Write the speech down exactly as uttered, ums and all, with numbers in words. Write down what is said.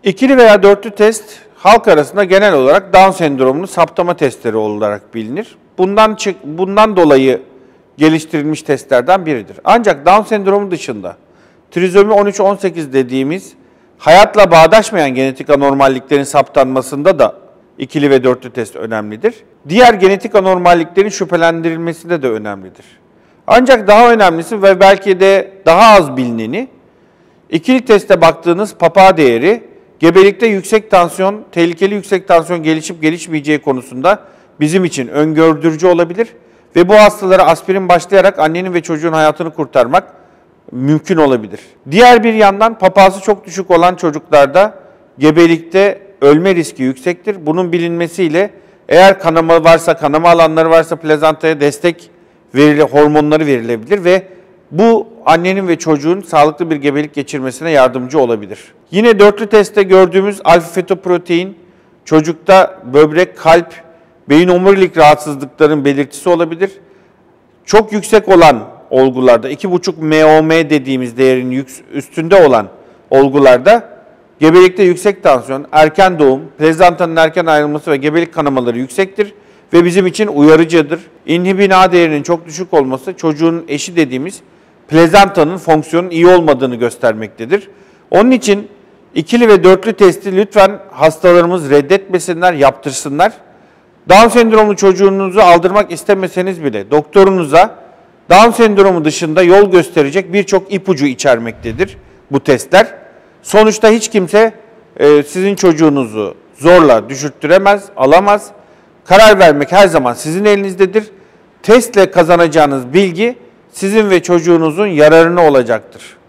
İkili veya dörtlü test halk arasında genel olarak Down sendromunu saptama testleri olarak bilinir. Bundan çık, bundan dolayı geliştirilmiş testlerden biridir. Ancak Down sendromu dışında trizomi on üç on sekiz dediğimiz hayatla bağdaşmayan genetik anormalliklerin saptanmasında da ikili ve dörtlü test önemlidir. Diğer genetik anormalliklerin şüphelendirilmesinde de önemlidir. Ancak daha önemlisi ve belki de daha az bilineni, ikili teste baktığınız papa değeri, gebelikte yüksek tansiyon, tehlikeli yüksek tansiyon gelişip gelişmeyeceği konusunda bizim için öngördürücü olabilir ve bu hastalara aspirin başlayarak annenin ve çocuğun hayatını kurtarmak mümkün olabilir. Diğer bir yandan papası çok düşük olan çocuklarda gebelikte ölme riski yüksektir. Bunun bilinmesiyle eğer kanama varsa, kanama alanları varsa plazantaya destek verili, hormonları verilebilir ve bu annenin ve çocuğun sağlıklı bir gebelik geçirmesine yardımcı olabilir. Yine dörtlü testte gördüğümüz alfa-fetoprotein çocukta böbrek, kalp, beyin omurilik rahatsızlıkların belirtisi olabilir. Çok yüksek olan olgularda, iki buçuk M O M dediğimiz değerin üstünde olan olgularda gebelikte yüksek tansiyon, erken doğum, plazantanın erken ayrılması ve gebelik kanamaları yüksektir ve bizim için uyarıcıdır. İnhibin A değerinin çok düşük olması çocuğun eşi dediğimiz plazantanın fonksiyonun iyi olmadığını göstermektedir. Onun için ikili ve dörtlü testi lütfen hastalarımız reddetmesinler, yaptırsınlar. Down sendromlu çocuğunuzu aldırmak istemeseniz bile doktorunuza Down sendromu dışında yol gösterecek birçok ipucu içermektedir bu testler. Sonuçta hiç kimse e, sizin çocuğunuzu zorla düşürttüremez, alamaz. Karar vermek her zaman sizin elinizdedir. Testle kazanacağınız bilgi sizin ve çocuğunuzun yararına olacaktır.